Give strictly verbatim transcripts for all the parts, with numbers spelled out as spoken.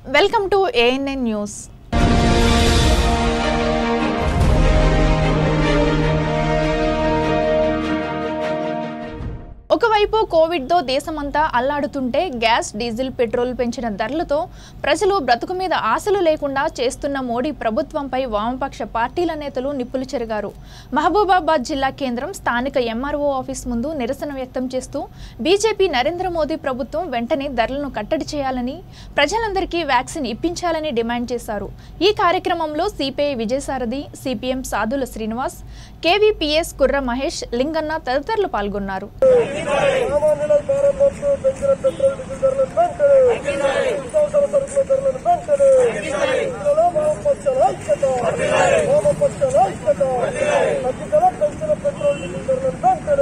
Welcome to ANN news. ఒకవైపు కోవిడ్తో దేశమంతా అల్లాడుతుంటే gas, diesel, petrol పెంచిన ధరలతో ప్రజలు బ్రతుకు మీద ఆశలు లేకుండా చేస్తున్న మోడీ ప్రభుత్వంపై వామపక్ష పార్టీల నేతలు నిప్పులు చెరిగారు. మహబూబాబాద్ జిల్లా కేంద్రం స్థానిక ఎంఆర్ఓ ఆఫీస్ ముందు నిరసన వ్యక్తం చేస్తూ బీజేపీ నరేంద్ర మోదీ ప్రభుత్వం వెంటనే ధరలను కట్టడి చేయాలని, ప్రజలందరికీ వ్యాక్సిన్ ఇప్పించాలని డిమాండ్ చేశారు. ఈ కార్యక్రమంలో CPI Vijayasarathi, CPM Sadhula Srinivas, KVPS Kurra Mahesh, Linganna తదితరులు పాల్గొన్నారు. సామాన్యుల భారంలో పెంచిన పెట్రోల్ డీజిల్ ధరలను పెంచడు, నిత్యావసర సరుకుల ధరలను పెంచడు. ఇందులో వామపక్షాల ఐక్యత, వామపక్షాల ఐక్యత. తగ్గితల పెంచిన పెట్రోల్ డీజిల్ ధరలను పెంచడు.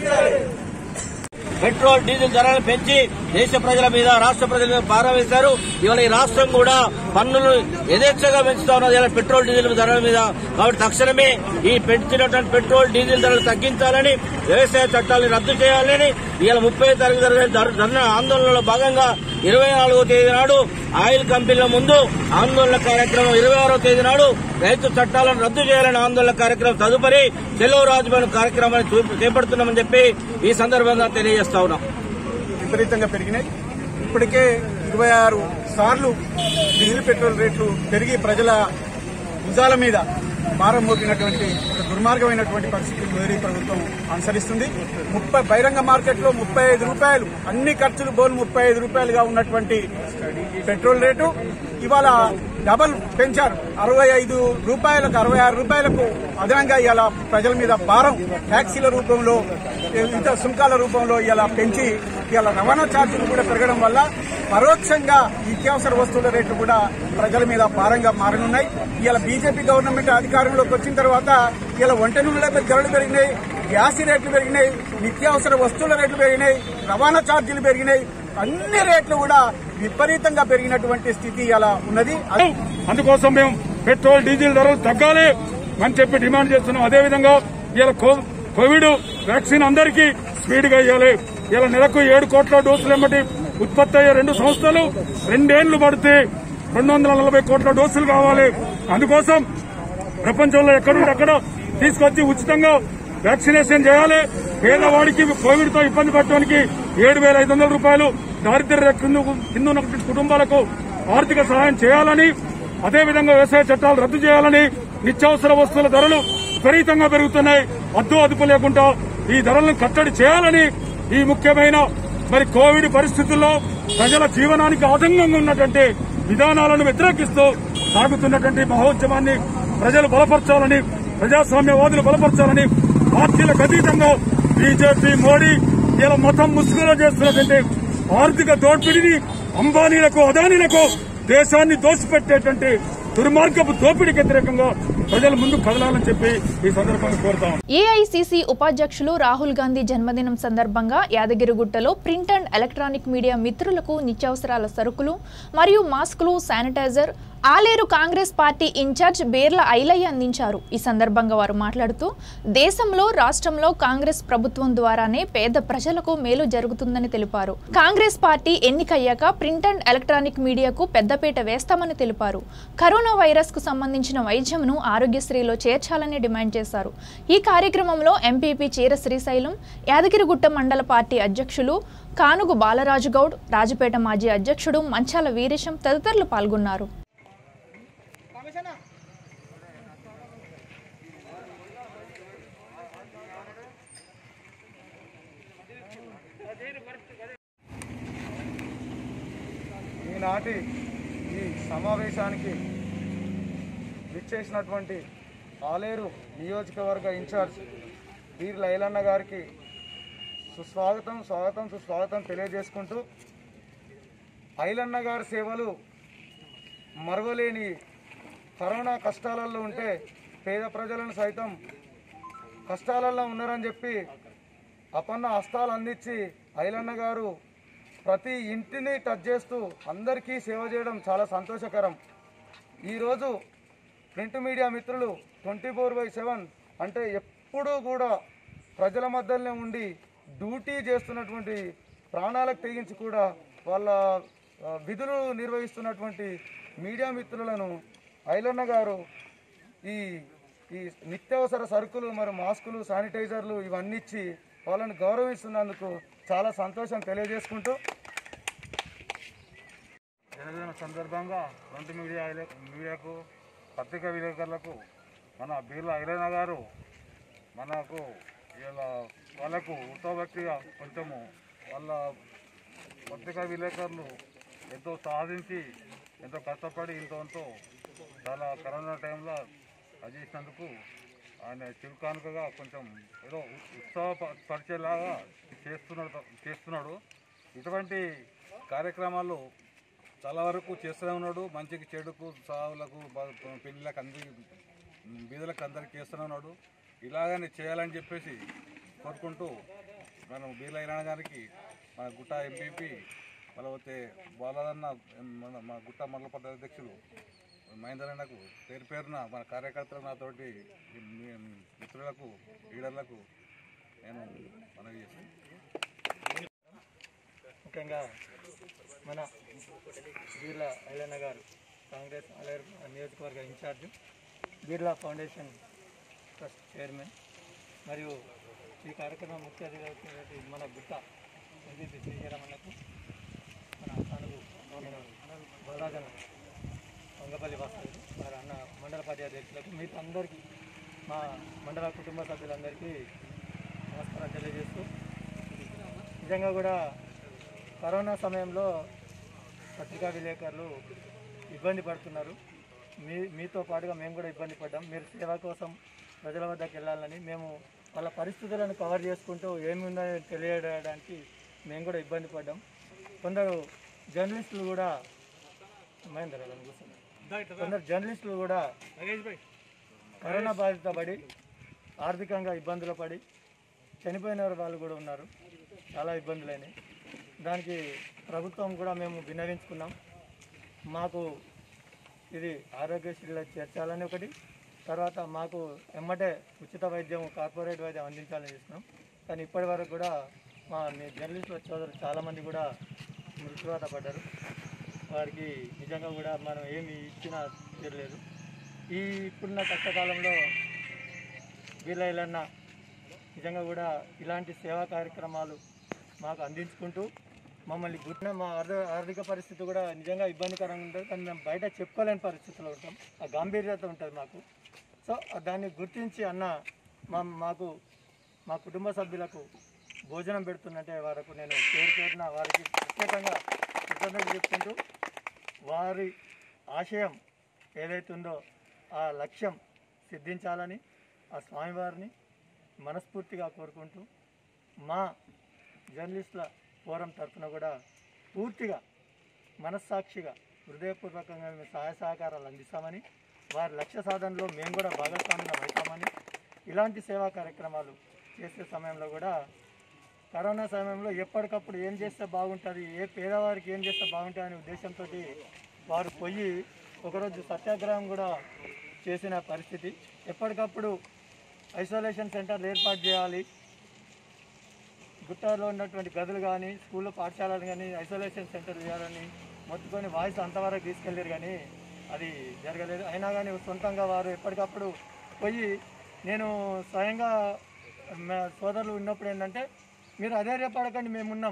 పెట్రోల్ డీజిల్ ధరలను పెంచి దేశ ప్రజల మీద, రాష్ట్ర ప్రజల మీద భారం వేశారు. ఇవాళ ఈ రాష్ట్రం కూడా పన్నులు యథేచ్ఛగా పెంచుతా ఉన్నది ఇలా పెట్రోల్ డీజిల్ ధరల మీద. కాబట్టి తక్షణమే ఈ పెంచినటువంటి పెట్రోల్ డీజిల్ ధరలు తగ్గించాలని, వ్యవసాయ చట్టాలను రద్దు చేయాలని ఇవాళ ముప్పై తారీఖు ధర్నా ఆందోళనలో భాగంగా ఇరవై నాలుగో తేదీ నాడు ఆయిల్ కంపెనీల ముందు ఆందోళన కార్యక్రమం, ఇరవై ఆరో తేదీ నాడు రైతు చట్టాలను రద్దు చేయాలని ఆందోళన కార్యక్రమం, తదుపరి చెలో రాజ్భవన్ కార్యక్రమాన్ని చేపడుతున్నామని చెప్పి ఈ సందర్భంగా తెలియజేస్తా ఉన్నాం. విపరీతంగా పెరిగినాయి. ఇప్పటికే ఇరవై ఆరు సార్లు డీజిల్ పెట్రోల్ రేట్లు పెరిగి ప్రజల భుజాల మీద భారం మోపినటువంటి ఒక దుర్మార్గమైనటువంటి పరిస్థితి మోదీ ప్రభుత్వం అనుసరిస్తుంది. ముప్పై బహిరంగ మార్కెట్లో ముప్పై ఐదు రూపాయలు అన్ని ఖర్చులు బోను ముప్పై ఐదు రూపాయలుగా ఉన్నటువంటి పెట్రోల్ రేటు ఇవాళ డబల్ పెంచారు. అరవై ఐదు రూపాయలకు అరవై ఆరు రూపాయలకు అదనంగా ఇవాళ ప్రజల మీద భారం ట్యాక్సీల రూపంలో, ఇతర సుంకాల రూపంలో ఇలా పెంచి ఇవాళ రవాణా ఛార్జీలు కూడా పెరగడం వల్ల పరోక్షంగా నిత్యావసర వస్తువుల రేట్లు కూడా ప్రజల మీద భారంగా మారనున్నాయి. ఇవాళ బీజేపీ గవర్నమెంట్ అధికారంలోకి వచ్చిన తర్వాత ఇలా వంట నూనెల ధరలు పెరిగినాయి, గ్యాస్ రేట్లు పెరిగినాయి, నిత్యావసర వస్తువుల రేట్లు పెరిగినాయి, రవాణా ఛార్జీలు పెరిగినాయి. అన్ని రేట్లు కూడా విపరీతంగా పెరిగినటువంటి స్థితి ఇలా ఉన్నది. అందుకోసం మేము పెట్రోల్ డీజిల్ ధరలు తగ్గాలి అని చెప్పి డిమాండ్ చేస్తున్నాం. అదేవిధంగా ఇలా కోవిడ్ వ్యాక్సిన్ అందరికీ స్పీడ్ గా ఇవ్వాలి. ఇలా నెలకు ఏడు కోట్ల డోసులు ఎమ్మటి ఉత్పత్తి అయ్యే రెండు సంస్థలు రెండేళ్లు పడితే రెండు వందల నలభై కోట్ల డోసులు కావాలి. అందుకోసం ప్రపంచంలో ఎక్కడుంటే అక్కడ తీసుకొచ్చి ఉచితంగా వ్యాక్సినేషన్ చేయాలి. పేదవాడికి కోవిడ్ తో ఇబ్బంది పడటానికి ఏడు వేల ఐదు వందల రూపాయలు దారిద్ర్య కింద ఉన్న కుటుంబాలకు ఆర్థిక సహాయం చేయాలని, అదేవిధంగా వ్యవసాయ చట్టాలు రద్దు చేయాలని, నిత్యావసర వస్తువుల ధరలు విపరీతంగా పెరుగుతున్నాయి. అద్దు అదుపు లేకుండా ఈ ధరలను కట్టడి చేయాలని, ఈ ముఖ్యమైన మరి కోవిడ్ పరిస్థితుల్లో ప్రజల జీవనానికి ఆటంకంగా ఉన్నటువంటి విధానాలను వ్యతిరేకిస్తూ సాగుతున్నటువంటి మహోద్యమాన్ని ప్రజలు బలపరచాలని, ప్రజాస్వామ్యవాదులు బలపరచాలని, పార్టీలకు అతీతంగా బీజేపీ, మోడీ ఇలా మతం ముసుగులో చేస్తున్నటువంటి ఆర్థిక దోపిడీని అంబానీలకు, అదానీలకు దేశాన్ని దోసిపెట్టేటువంటి దుర్మార్గపు దోపిడీకి వ్యతిరేకంగా ప్రజలు ముందు కదలాలని చెప్పి ఈ సందర్భంగా కోరుతాం. ఏఐసీసీ ఉపాధ్యక్షులు రాహుల్ గాంధీ జన్మదినం సందర్భంగా యాదగిరిగుట్టలో ప్రింట్ అండ్ ఎలక్ట్రానిక్ మీడియా మిత్రులకు నిత్యావసరాల సరుకులు మరియు మాస్కులు, sanitizer Aler Congress party incharge Beerla Ailaiah అందించారు. ఈ సందర్భంగా వారు మాట్లాడుతూ దేశంలో, రాష్ట్రంలో కాంగ్రెస్ ప్రభుత్వం ద్వారానే పేద ప్రజలకు మేలు జరుగుతుందని తెలిపారు. కాంగ్రెస్ పార్టీ ఎన్నికయ్యాక ప్రింట్ అండ్ ఎలక్ట్రానిక్ మీడియాకు పెద్దపీట వేస్తామని తెలిపారు. కరోనా వైరస్ కు సంబంధించిన వైద్యంను ఆరోగ్యశ్రీలో చేర్చాలని డిమాండ్ చేశారు. ఈ కార్యక్రమంలో ఎంపీపీ చీర శ్రీశైలం, యాదగిరిగుట్ట మండల పార్టీ అధ్యక్షులు కానుగు బాలరాజు గౌడ్, రాజపేట మాజీ అధ్యక్షుడు మంచాల వీరేశం తదితరులు పాల్గొన్నారు. ఈనాటి ఈ సమావేశానికి విచ్చేసినటువంటి ఆలేరు నియోజకవర్గ ఇన్ఛార్జ్ బీర్ల ఐలన్న గారికి సుస్వాగతం, స్వాగతం, సుస్వాగతం తెలియజేసుకుంటూ, ఐలన్న గారి సేవలు మరవలేని, కరోనా కష్టాలలో ఉంటే పేద ప్రజలను సైతం కష్టాలలో ఉన్నారని చెప్పి అపన్న హస్తాలు అందించి ఐలన్న గారు ప్రతి ఇంటిని టచ్ చేస్తూ అందరికీ సేవ చేయడం చాలా సంతోషకరం. ఈరోజు ప్రింట్ మీడియా మిత్రులు ట్వంటీ ఫోర్ బై సెవెన్ అంటే ఎప్పుడూ కూడా ప్రజల మధ్యలోనే ఉండి డ్యూటీ చేస్తున్నటువంటి ప్రాణాలకు తెగించి కూడా వాళ్ళ విధులు నిర్వహిస్తున్నటువంటి మీడియా మిత్రులను ఐలన్న గారు ఈ ఈ నిత్యావసర సరుకులు మరి మాస్కులు శానిటైజర్లు ఇవన్నీ ఇచ్చి వాళ్ళని గౌరవిస్తున్నందుకు చాలా సంతోషం తెలియజేసుకుంటూ జనదిన సందర్భంగా ప్రింట్ మీడియా మీడియాకు పత్రికా విలేకరులకు మన బీర్ల ఐలన్న గారు మనకు ఇలా వాళ్ళకు ఉత్తభక్తిగా కొంచెము వాళ్ళ పత్రికా విలేకరులు ఎంతో సాధించి ఎంతో కష్టపడి ఇంతో చాలా కరోనా టైంలో అది చేసినందుకు ఆయన చిరుకానుకగా కొంచెం ఏదో ఉత్సవ పరిచయలాగా చేస్తున్నాడు చేస్తున్నాడు ఇటువంటి కార్యక్రమాలు చాలా వరకు చేస్తూనే ఉన్నాడు. మంచికి చెడుకు సావులకు పెళ్ళిళ్ళకి అందరికి బీదలకు అందరికి చేస్తూనే ఉన్నాడు. ఇలాగనే చేయాలని చెప్పేసి కోరుకుంటూ మనం బీర్ల ఐలన్న గారికి మన గుట్ట ఎంపీపీ మళ్ళీ బాలదన్న మన మా గుట్ట మండల పట్ట అధ్యక్షులు మహేందర్ అన్నకు పేరు పేరున మన కార్యకర్తలు నాతోటి మిత్రులకు లీడర్లకు నేను మనవి చేస్తాను. ముఖ్యంగా మన బీర్ల ఐలన్న గారు కాంగ్రెస్ అలేరు నియోజకవర్గ incharge, Beerla foundation trust chairman మరియు ఈ కార్యక్రమం ముఖ్య అతిథి వచ్చినటువంటి మన గుట్ట ఎంపీపీ శ్రీరామన్నకు, మన తనుగు బలరాజన్ వంగపల్లి వాస్తవులు వారి అన్న మండల పార్టీ అధ్యక్షులకు మీకు అందరికీ మా మండల కుటుంబ సభ్యులందరికీ నమస్కారం తెలియజేస్తూ, నిజంగా కూడా కరోనా సమయంలో పత్రికా విలేకరులు ఇబ్బంది పడుతున్నారు. మీ మీతో పాటుగా మేము కూడా ఇబ్బంది పడ్డాం. మీరు సేవ కోసం ప్రజల వద్దకు వెళ్ళాలని మేము వాళ్ళ పరిస్థితులను కవర్ చేసుకుంటూ ఏమి ఉందని తెలియడానికి మేము కూడా ఇబ్బంది పడ్డాం. కొందరు జర్నలిస్టులు కూడా మహేందర్ కొందరు జర్నలిస్టులు కూడా కరోనా బాధిత పడి ఆర్థికంగా ఇబ్బందులు పడి చనిపోయిన వాళ్ళు కూడా ఉన్నారు. చాలా ఇబ్బందులైనాయి. దానికి ప్రభుత్వం కూడా మేము విన్నవించుకున్నాం. మాకు ఇది ఆరోగ్యశ్రీలో చేర్చాలని ఒకటి, తర్వాత మాకు ఎమ్మటే ఉచిత వైద్యం కార్పొరేట్ వైద్యం అందించాలని చూస్తున్నాం. కానీ ఇప్పటి వరకు కూడా మా జర్నలిస్టుల సోదరులు చాలామంది కూడా మృత్యువాత పడ్డారు. వారికి నిజంగా కూడా మనం ఏమి ఇచ్చినా తీరలేదు. ఈ ఇప్పుడున్న కష్టకాలంలో బీర్ల ఐలన్న నిజంగా కూడా ఇలాంటి సేవా కార్యక్రమాలు మాకు అందించుకుంటూ మమ్మల్ని గుర్తిన మా ఆర్థిక పరిస్థితి కూడా నిజంగా ఇబ్బందికరంగా ఉంటుంది. కానీ మేము బయట చెప్పుకోలేని పరిస్థితిలో ఉంటాం. ఆ గాంభీర్యత ఉంటుంది మాకు. సో దాన్ని గుర్తించి అన్న మా మాకు మా కుటుంబ సభ్యులకు భోజనం పెడుతున్నట్టే వరకు నేను పేరు పేరున వారికి ప్రత్యేకంగా కృతజ్ఞతలు చెప్పుకుంటూ, వారి ఆశయం ఏదైతే ఉందో ఆ లక్ష్యం సిద్ధించాలని ఆ స్వామివారిని మనస్ఫూర్తిగా కోరుకుంటూ, మా జర్నలిస్టుల ఫోరం తరఫున కూడా పూర్తిగా మనస్సాక్షిగా హృదయపూర్వకంగా మేము సహాయ సహకారాలు అందిస్తామని, వారి లక్ష్య సాధనలో మేము కూడా భాగస్వామ్యం అవుతామని, ఇలాంటి సేవా కార్యక్రమాలు చేసే సమయంలో కూడా కరోనా సమయంలో ఎప్పటికప్పుడు ఏం చేస్తే బాగుంటుంది, ఏ పేదవారికి ఏం చేస్తే బాగుంటుంది అనే ఉద్దేశంతో వారు పోయి ఒకరోజు సత్యాగ్రహం కూడా చేసిన పరిస్థితి. ఎప్పటికప్పుడు ఐసోలేషన్ సెంటర్లు ఏర్పాటు చేయాలి, గుట్టలో ఉన్నటువంటి గదులు కానీ స్కూల్లో పాఠశాలలు కానీ ఐసోలేషన్ సెంటర్ చేయాలని మొత్తుకొని వాయిస్ అంతవరకు తీసుకెళ్ళారు. కానీ అది జరగలేదు. అయినా కానీ సొంతంగా వారు ఎప్పటికప్పుడు పోయి, నేను స్వయంగా సోదరులు ఉన్నప్పుడు ఏంటంటే, మీరు అధైర్యపడకండి, మేమున్నాం,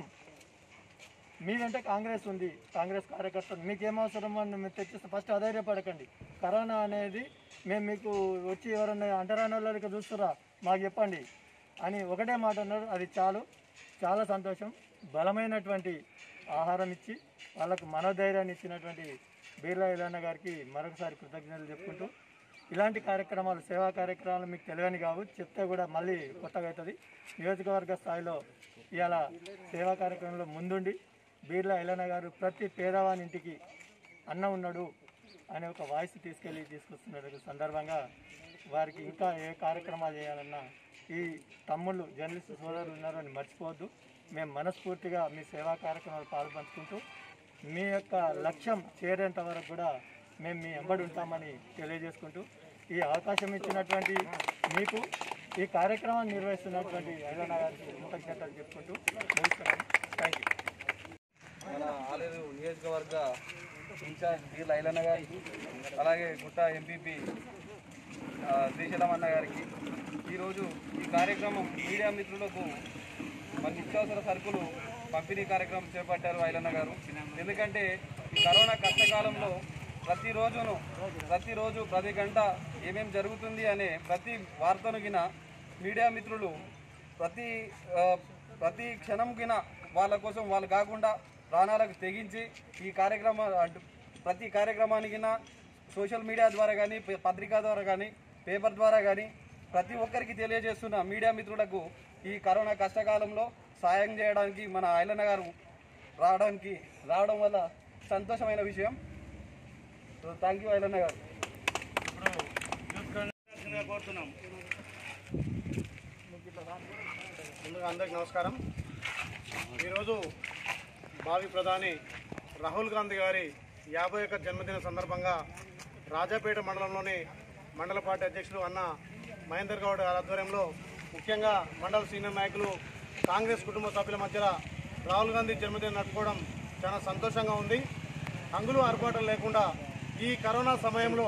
మీ వెంట కాంగ్రెస్ ఉంది, కాంగ్రెస్ కార్యకర్తలు, మీకేం అవసరమో మేము తెచ్చిస్తాం, ఫస్ట్ అధైర్యపడకండి, కరోనా అనేది మేము మీకు వచ్చి ఎవరన్నా అంటరాని వాళ్ళకి చూస్తారా మాకు చెప్పండి అని ఒకటే మాట అన్నారు. అది చాలు, చాలా సంతోషం. బలమైనటువంటి ఆహారం ఇచ్చి వాళ్ళకు మనోధైర్యాన్ని ఇచ్చినటువంటి బీర్ల ఐలన్న గారికి మరొకసారి కృతజ్ఞతలు చెప్పుకుంటూ, ఇలాంటి కార్యక్రమాలు సేవా కార్యక్రమాలు మీకు తెలియని కావు, చెప్తే కూడా మళ్ళీ కొత్తగా అవుతుంది. నియోజకవర్గ స్థాయిలో ఇవాళ సేవా కార్యక్రమంలో ముందుండి బీర్ల ఐలన్న గారు ప్రతి పేదవాని ఇంటికి అన్న ఉన్నాడు అనే ఒక వాయిస్ తీసుకెళ్ళి తీసుకొస్తున్న సందర్భంగా వారికి ఇంకా ఏ కార్యక్రమాలు చేయాలన్నా ఈ తమ్ముళ్ళు జర్నలిస్టు సోదరులు ఉన్నారు అని మర్చిపోవద్దు. మేము మనస్ఫూర్తిగా మీ సేవా కార్యక్రమాలు పాల్పంచుకుంటూ మీ యొక్క లక్ష్యం చేరేంత వరకు కూడా మేము మీ వెంబడి ఉంటామని తెలియజేసుకుంటూ, ఈ అవకాశం ఇచ్చినటువంటి మీకు, ఈ కార్యక్రమాన్ని నిర్వహిస్తున్నటువంటి ఐలన్న గారికి కృతజ్ఞతలు చెప్పుకుంటూ ముగిస్తున్నాను. Thank you. మన ఆలేరు నియోజక నియోజకవర్గ ఇన్ఛార్జ్ బి లైలన్న గారికి, అలాగే గుట్ట ఎంపీపీ శ్రీశైలం అన్న గారికి ఈరోజు ఈ కార్యక్రమం మీడియా మిత్రులకు మన నిత్యావసర సరుకులు పంపిణీ కార్యక్రమం చేపట్టారు ఐలన్న గారు. ఎందుకంటే ఈ కరోనా కష్టకాలంలో ప్రతిరోజును ప్రతిరోజు ప్రతి గంట ఏమేమి జరుగుతుంది అనే ప్రతి వార్తను గిన మీడియా మిత్రులు ప్రతి ప్రతి క్షణం గిన వాళ్ళ కోసం వాళ్ళు కాకుండా ప్రాణాలకు తెగించి ఈ కార్యక్రమ ప్రతి కార్యక్రమానికి సోషల్ మీడియా ద్వారా కానీ పత్రికా ద్వారా కానీ పేపర్ ద్వారా కానీ ప్రతి ఒక్కరికి తెలియజేస్తున్న మీడియా మిత్రులకు ఈ కరోనా కష్టకాలంలో సాయం చేయడానికి మన ఐలన్న గారు రావడానికి రావడం వల్ల సంతోషమైన విషయం. థ్యాంక్ యూ ఐలన్న గారు. కోరుతున్నాం. ముందుగా అందరికీ నమస్కారం. ఈరోజు భావి ప్రధాని రాహుల్ గాంధీ గారి యాభై ఒక్క జన్మదిన సందర్భంగా రాజాపేట మండలంలోని మండల పార్టీ అధ్యక్షులు అన్న మహేందర్ గౌడ్ ఆధ్వర్యంలో ముఖ్యంగా మండల సీనియర్ నాయకులు కాంగ్రెస్ కుటుంబ సభ్యుల మధ్య రాహుల్ గాంధీ జన్మదినం నడుపుకోవడం చాలా సంతోషంగా ఉంది. హంగులు ఆర్భాటం లేకుండా ఈ కరోనా సమయంలో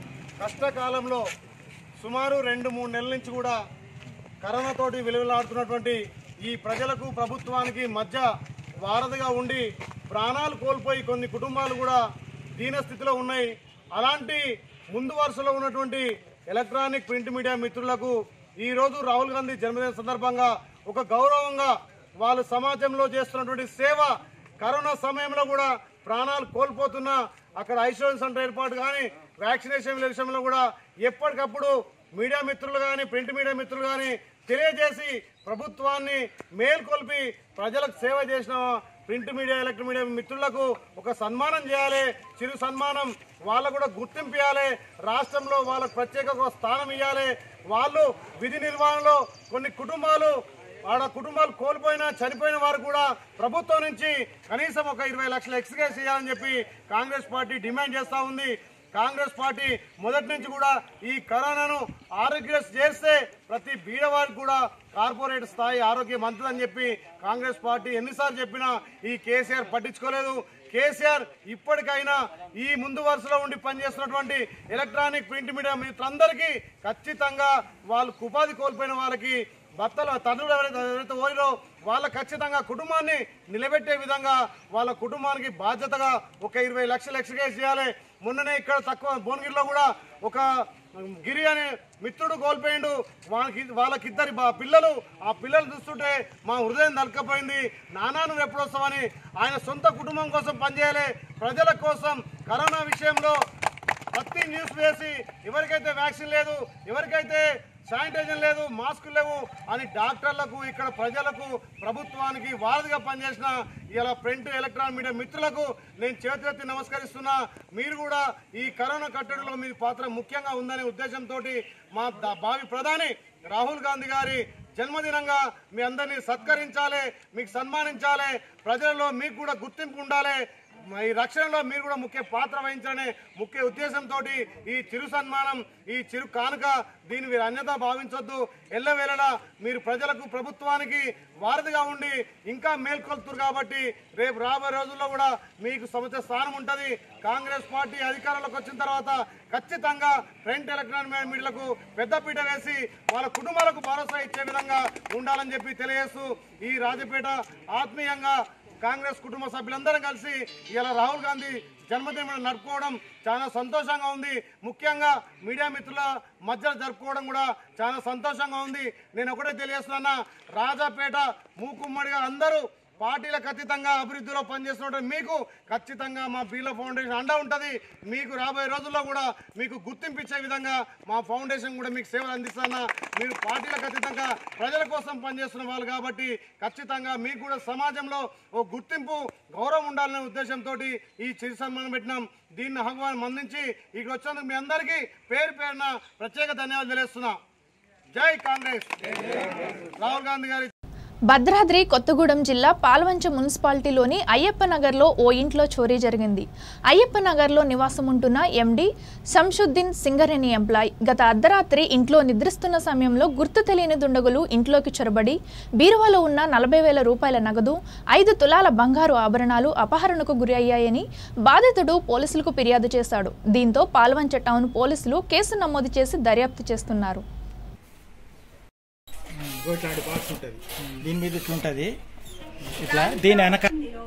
కష్టకాలంలో సుమారు రెండు మూడు నెలల నుంచి కూడా కరోనాతోటి విలువలాడుతున్నటువంటి ఈ ప్రజలకు ప్రభుత్వానికి మధ్య వారధిగా ఉండి ప్రాణాలు కోల్పోయి కొన్ని కుటుంబాలు కూడా దీనస్థితిలో ఉన్నాయి. అలాంటి ముందు వరుసలో ఉన్నటువంటి ఎలక్ట్రానిక్ ప్రింట్ మీడియా మిత్రులకు ఈరోజు రాహుల్ గాంధీ జన్మదిన సందర్భంగా ఒక గౌరవంగా వాళ్ళు సమాజంలో చేస్తున్నటువంటి సేవ, కరోనా సమయంలో కూడా ప్రాణాలు కోల్పోతున్న అక్కడ ఐసోలేషన్ సెంటర్ ఏర్పాటు కానీ వ్యాక్సినేషన్ విషయంలో కూడా ఎప్పటికప్పుడు మీడియా మిత్రులు కానీ ప్రింట్ మీడియా మిత్రులు కానీ తెలియజేసి ప్రభుత్వాన్ని మేల్కొల్పి ప్రజలకు సేవ చేసిన ప్రింట్ మీడియా ఎలక్ట్రిక్ మీడియా మిత్రులకు ఒక సన్మానం చేయాలి. చిరు సన్మానం వాళ్ళకు కూడా గుర్తింపు ఇవ్వాలి. రాష్ట్రంలో వాళ్ళకు ప్రత్యేక ఒక స్థానం ఇవ్వాలి. వాళ్ళు విధి నిర్వహణలో కొన్ని కుటుంబాలు ఆడ కుటుంబాలు కోల్పోయిన చనిపోయిన వారు కూడా ప్రభుత్వం నుంచి కనీసం ఒక ఇరవై లక్షల ఎక్స్గ్రేస్ చేయాలని చెప్పి కాంగ్రెస్ పార్టీ డిమాండ్ చేస్తూ ఉంది. కాంగ్రెస్ పార్టీ మొదటి నుంచి కూడా ఈ కరోనాను ఆరోగ్యశ్రీ చేస్తే ప్రతి బీదవారికి కూడా కార్పొరేట్ స్థాయి ఆరోగ్యం అందుతుందని చెప్పి కాంగ్రెస్ పార్టీ ఎన్నిసార్లు చెప్పినా ఈ కేసీఆర్ పట్టించుకోలేదు. కేసీఆర్ ఇప్పటికైనా ఈ ముందు వరుసలో ఉండి పనిచేస్తున్నటువంటి ఎలక్ట్రానిక్ ప్రింట్ మీడియా మిత్రులందరికీ ఖచ్చితంగా వాళ్ళు ఉపాధి కోల్పోయిన వాళ్ళకి భర్తలు తండ్రులు ఎవరైతే ఓరిలో వాళ్ళ ఖచ్చితంగా కుటుంబాన్ని నిలబెట్టే విధంగా వాళ్ళ కుటుంబానికి బాధ్యతగా ఒక ఇరవై లక్షలు ఎక్స్గ్రేస్ చేయాలి. మొన్ననే ఇక్కడ తక్కువ భువనగిరిలో కూడా ఒక గిరి అనే మిత్రుడు కోల్పోయిండు. వాళ్ళకి వాళ్ళకిద్దరి పిల్లలు, ఆ పిల్లలు చూస్తుంటే మా హృదయం దలకపోయింది. నానా నువ్వు ఎప్పుడు వస్తామని ఆయన సొంత కుటుంబం కోసం పనిచేయాలి. ప్రజల కోసం కరోనా విషయంలో ప్రతి న్యూస్ వేసి ఎవరికైతే వ్యాక్సిన్ లేదు, ఎవరికైతే శానిటైజర్ లేదు, మాస్కులు లేవు అని డాక్టర్లకు ఇక్కడ ప్రజలకు ప్రభుత్వానికి వారధిగా పనిచేసిన ఇలా ప్రింట్ ఎలక్ట్రానిక్ మీడియా మిత్రులకు నేను చేతులెత్తి నమస్కరిస్తున్నా. మీరు కూడా ఈ కరోనా కట్టడిలో మీ పాత్ర ముఖ్యంగా ఉందనే ఉద్దేశంతో మా భావి ప్రధాని రాహుల్ గాంధీ గారి జన్మదినంగా మీ అందరినీ సత్కరించాలి, మీకు సన్మానించాలి, ప్రజలలో మీకు కూడా గుర్తింపు ఉండాలి, ఈ రక్షణలో మీరు కూడా ముఖ్య పాత్ర వహించాలనే ముఖ్య ఉద్దేశంతో ఈ చిరు సన్మానం, ఈ చిరు కానుక దీన్ని మీరు అన్యత భావించొద్దు. ఎల్లవేళలా మీరు ప్రజలకు ప్రభుత్వానికి వారధిగా ఉండి ఇంకా మేల్కొల్తురు కాబట్టి రేపు రాబోయే రోజుల్లో కూడా మీకు సముచిత స్థానం ఉంటుంది. కాంగ్రెస్ పార్టీ అధికారంలోకి వచ్చిన తర్వాత ఖచ్చితంగా ప్రింట్ ఎలక్ట్రానిక్ మీడియాలకు పెద్దపీట వేసి వాళ్ళ కుటుంబాలకు భరోసా ఇచ్చే విధంగా ఉండాలని చెప్పి తెలియజేస్తూ ఈ రాజపేట ఆత్మీయంగా కాంగ్రెస్ కుటుంబ సభ్యులందరం కలిసి ఇలా రాహుల్ గాంధీ జన్మదినం నడుపుకోవడం చాలా సంతోషంగా ఉంది. ముఖ్యంగా మీడియా మిత్రుల మధ్య జరుపుకోవడం కూడా చాలా సంతోషంగా ఉంది. నేను ఒకటే తెలియజేస్తున్నా, రాజాపేట మూకుమ్మడిగా అందరూ పార్టీలకు అతీతంగా అభివృద్ధిలో పనిచేస్తున్నట్టు మీకు ఖచ్చితంగా మా బీలో ఫౌండేషన్ అండ ఉంటుంది. మీకు రాబోయే రోజుల్లో కూడా మీకు గుర్తింపించే విధంగా మా ఫౌండేషన్ కూడా మీకు సేవలు అందిస్తున్నా. మీరు పార్టీలకు అతీతంగా ప్రజల కోసం పనిచేస్తున్న వాళ్ళు కాబట్టి ఖచ్చితంగా మీకు కూడా సమాజంలో ఓ గుర్తింపు, గౌరవం ఉండాలనే ఉద్దేశంతో ఈ చిరు సన్మానం పెట్టినాం. దీన్ని ఆహ్వానం అందించి ఇక్కడ వచ్చేందుకు మీ అందరికీ పేరు పేరున ప్రత్యేక ధన్యవాదాలు తెలియజేస్తున్నా. జై కాంగ్రెస్. రాహుల్ గాంధీ గారి భద్రాద్రి కొత్తగూడెం జిల్లా పాల్వంచ మున్సిపాలిటీలోని అయ్యప్ప నగర్లో ఓ ఇంట్లో చోరీ జరిగింది. అయ్యప్ప నగర్లో నివాసం ఉంటున్న ఎండి శంషుద్దీన్ సింగరేణి ఎంప్లాయ్ గత అర్ధరాత్రి ఇంట్లో నిద్రిస్తున్న సమయంలో గుర్తు తెలియని దుండగులు ఇంట్లోకి చొరబడి బీరువాలో ఉన్న నలభై వేల రూపాయల నగదు, ఐదు తులాల బంగారు ఆభరణాలు అపహరణకు గురి అయ్యాయని బాధితుడు పోలీసులకు ఫిర్యాదు చేశాడు. దీంతో పాల్వంచ టౌన్ పోలీసులు కేసు నమోదు చేసి దర్యాప్తు చేస్తున్నారు. ఇట్లాంటి బాక్స్ ఉంటుంది, దీని మీద ఇట్లా ఉంటుంది, ఇట్లా దీని వెనక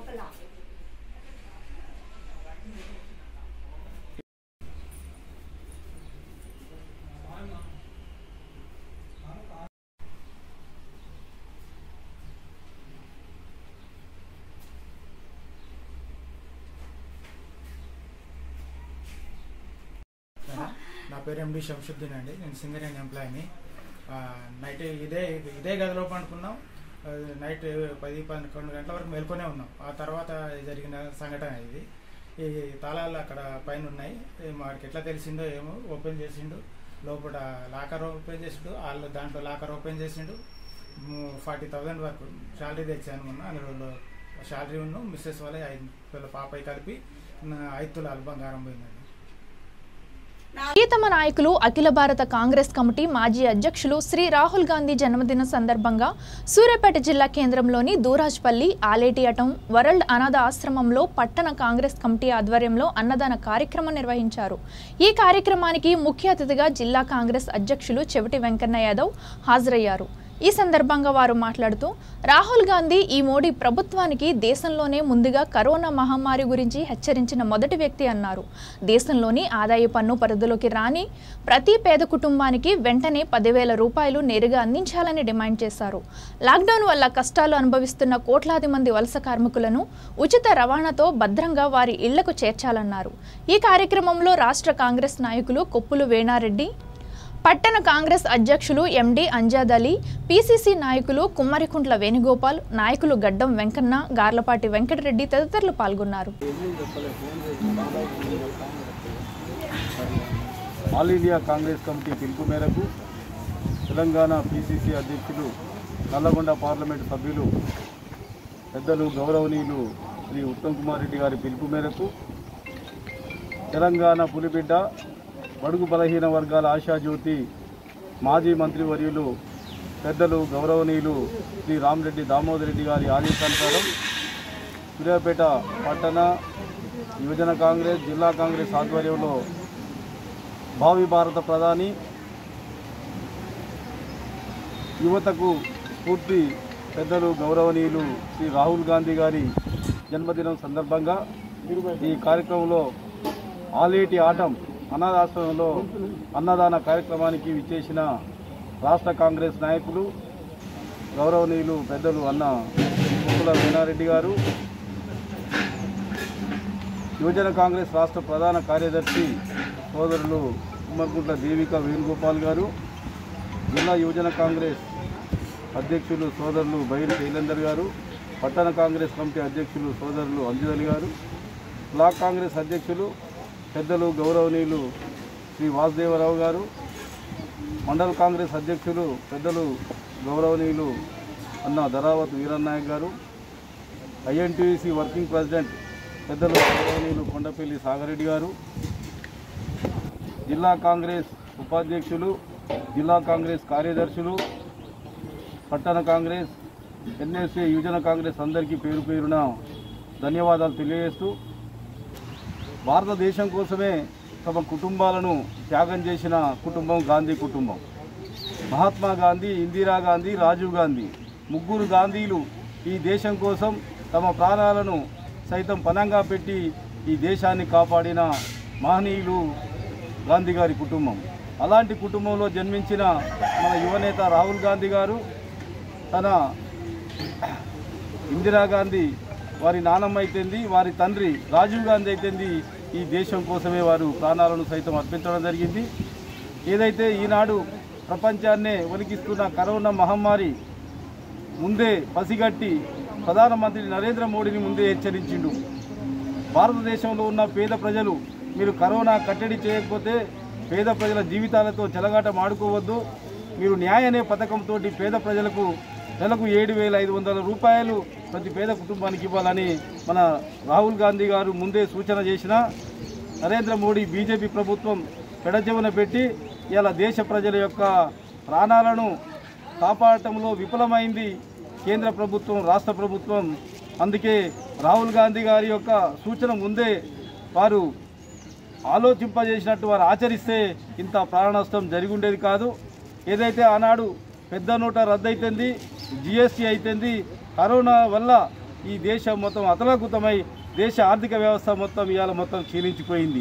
నా పేరు ఎండి శంషుద్దీన్ అండి. నేను సింగరేణి ఎంప్లాయీని. నైట్ ఇదే ఇదే గదిలో పండుకున్నాం. నైట్ పది పదకొండు గంటల వరకు మేల్కొనే ఉన్నాం. ఆ తర్వాత జరిగిన సంఘటన ఇది. ఈ తాళాలు అక్కడ పైన ఉన్నాయి. మాకు ఎట్లా తెలిసిందో ఏమో, ఓపెన్ చేసిండు, లోపల లాకర్ ఓపెన్ చేసిండు, వాళ్ళు దాంట్లో లాకర్ ఓపెన్ చేసిండు. ఫార్టీ థౌజండ్ వరకు శాలరీ తెచ్చాను మొన్న. అందులో శాలరీ ఉన్న మిస్సెస్ వాళ్ళ ఐదు పిల్లల పాపై కలిపి ఐదు తులాలు బంగారం పోయిందండి. ప్రియతమ నాయకులు అఖిల భారత కాంగ్రెస్ కమిటీ మాజీ అధ్యక్షులు శ్రీ రాహుల్ గాంధీ జన్మదిన సందర్భంగా సూర్యాపేట జిల్లా కేంద్రంలోని దూరాజ్పల్లి ఆలేటియటం వరల్డ్ అనాథ ఆశ్రమంలో పట్టణ కాంగ్రెస్ కమిటీ ఆధ్వర్యంలో అన్నదాన కార్యక్రమం నిర్వహించారు. ఈ కార్యక్రమానికి ముఖ్య అతిథిగా జిల్లా కాంగ్రెస్ అధ్యక్షులు చెవిటి వెంకన్న యాదవ్ హాజరయ్యారు. ఈ సందర్భంగా వారు మాట్లాడుతూ రాహుల్ గాంధీ ఈ మోడీ ప్రభుత్వానికి దేశంలోనే ముందుగా కరోనా మహమ్మారి గురించి హెచ్చరించిన మొదటి వ్యక్తి అన్నారు. దేశంలోని ఆదాయ పన్ను పరిధిలోకి రాని ప్రతి పేద కుటుంబానికి వెంటనే పదివేల రూపాయలు నేరుగా అందించాలని డిమాండ్ చేశారు. లాక్డౌన్ వల్ల కష్టాలు అనుభవిస్తున్న కోట్లాది మంది వలస కార్మికులను ఉచిత రవాణాతో భద్రంగా వారి ఇళ్లకు చేర్చాలన్నారు. ఈ కార్యక్రమంలో రాష్ట్ర కాంగ్రెస్ నాయకులు కొప్పులు వేణారెడ్డి, పట్టణ కాంగ్రెస్ అధ్యక్షులు ఎండి అంజాద్ అలీ, పీసీసీ నాయకులు కుమ్మరికుంట్ల వేణుగోపాల్, నాయకులు గడ్డం వెంకన్న, గార్లపాటి వెంకటరెడ్డి తదితరులు పాల్గొన్నారు. ఆల్ ఇండియా కాంగ్రెస్ కమిటీ పిలుపు మేరకు తెలంగాణ పీసీసీ అధ్యక్షులు, నల్లగొండ పార్లమెంటు సభ్యులు పెద్దలు గౌరవనీయులు శ్రీ ఉత్తమ్ కుమార్ రెడ్డి గారి పిలుపు మేరకు తెలంగాణ పులిబిడ్డ, బడుగు బలహీన వర్గాల ఆశాజ్యోతి, మాజీ మంత్రివర్యులు పెద్దలు గౌరవనీయులు శ్రీ రామరెడ్డి దామోదర్ రెడ్డి గారి ఆదేశానుసారం సూర్యాపేట పట్టణ యువజన కాంగ్రెస్, జిల్లా కాంగ్రెస్ ఆధ్వర్యంలో భావి భారత ప్రధాని, యువతకు స్ఫూర్తి పెద్దలు గౌరవనీయులు శ్రీ రాహుల్ గాంధీ గారి జన్మదినం సందర్భంగా ఈ కార్యక్రమంలో ఆలేటి ఆటం అనాథాశ్రమంలో అన్నదాన కార్యక్రమానికి విచ్చేసిన రాష్ట్ర కాంగ్రెస్ నాయకులు గౌరవనీయులు పెద్దలు అన్న కొప్పుల వేణారెడ్డి గారు, యువజన కాంగ్రెస్ రాష్ట్ర ప్రధాన కార్యదర్శి సోదరులు కుమ్మరికుంట్ల దేవిక వేణుగోపాల్ గారు, జిల్లా యువజన కాంగ్రెస్ అధ్యక్షులు సోదరులు బైరి శైలేందర్ గారు, పట్టణ కాంగ్రెస్ కమిటీ అధ్యక్షులు సోదరులు అంజదలి గారు, బ్లాక్ కాంగ్రెస్ అధ్యక్షులు పెద్దలు గౌరవనీయులు శ్రీ వాసుదేవరావు గారు, మండల కాంగ్రెస్ అధ్యక్షులు పెద్దలు గౌరవనీయులు అన్న ధరావత్ వీరన్నాయక్ గారు, ఐఎన్టీయూసీ వర్కింగ్ ప్రెసిడెంట్ పెద్దలు గౌరవనీయులు కొండపల్లి సాగరెడ్డి గారు, జిల్లా కాంగ్రెస్ ఉపాధ్యక్షులు, జిల్లా కాంగ్రెస్ కార్యదర్శులు, పట్టణ కాంగ్రెస్, ఎన్ఎస్ఏ యువజన కాంగ్రెస్ అందరికీ పేరు పేరున ధన్యవాదాలు తెలియజేస్తూ, భారతదేశం కోసమే తమ కుటుంబాలను త్యాగం చేసిన కుటుంబం గాంధీ కుటుంబం. మహాత్మా గాంధీ, ఇందిరాగాంధీ, రాజీవ్ గాంధీ ముగ్గురు గాంధీలు ఈ దేశం కోసం తమ ప్రాణాలను సైతం పణంగా పెట్టి ఈ దేశాన్ని కాపాడిన మహనీయులు గాంధీ గారి కుటుంబం. అలాంటి కుటుంబంలో జన్మించిన మన యువనేత రాహుల్ గాంధీ గారు తన ఇందిరాగాంధీ వారి నానమ్మ అయితేంది, వారి తండ్రి రాజీవ్ గాంధీ అయితేంది ఈ దేశం కోసమే వారు ప్రాణాలను సైతం అర్పించడం జరిగింది. ఏదైతే ఈనాడు ప్రపంచాన్నే వణికిస్తున్న కరోనా మహమ్మారి ముందే పసిగట్టి ప్రధానమంత్రి నరేంద్ర మోడీని ముందే హెచ్చరించిండు. భారతదేశంలో ఉన్న పేద ప్రజలు మీరు కరోనా కట్టడి చేయకపోతే పేద ప్రజల జీవితాలతో చెలగాట మాడుకోవద్దు, మీరు న్యాయ అనే పథకంతో పేద ప్రజలకు నెలకు ఏడు వేల ఐదు వందల రూపాయలు ప్రతి పేద కుటుంబానికి ఇవ్వాలని మన రాహుల్ గాంధీ గారు ముందే సూచన చేసిన నరేంద్ర మోడీ బీజేపీ ప్రభుత్వం పెడచెవున పెట్టి ఇలా దేశ ప్రజల యొక్క ప్రాణాలను కాపాడటంలో విఫలమైంది కేంద్ర ప్రభుత్వం, రాష్ట్ర ప్రభుత్వం. అందుకే రాహుల్ గాంధీ గారి యొక్క సూచన ముందే వారు ఆలోచింపజేసినట్టు వారు ఆచరిస్తే ఇంత ప్రాణ నష్టం జరిగి ఉండేది కాదు. ఏదైతే ఆనాడు పెద్ద నోట రద్దు అయిపోయింది, జిఎస్టీ అయిపోయింది, కరోనా వల్ల ఈ దేశం మొత్తం అతలాకుతమై దేశ ఆర్థిక వ్యవస్థ మొత్తం ఇవాళ మొత్తం క్షీణించిపోయింది.